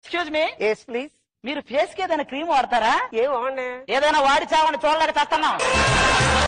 Excuse me. Yes please. మీరు face కి ఏదైనా క్రీమ్ వాడతారా? ఏం వాడినా? ఏదైనా వాడి చావని చూడలేక చేస్తున్నాం.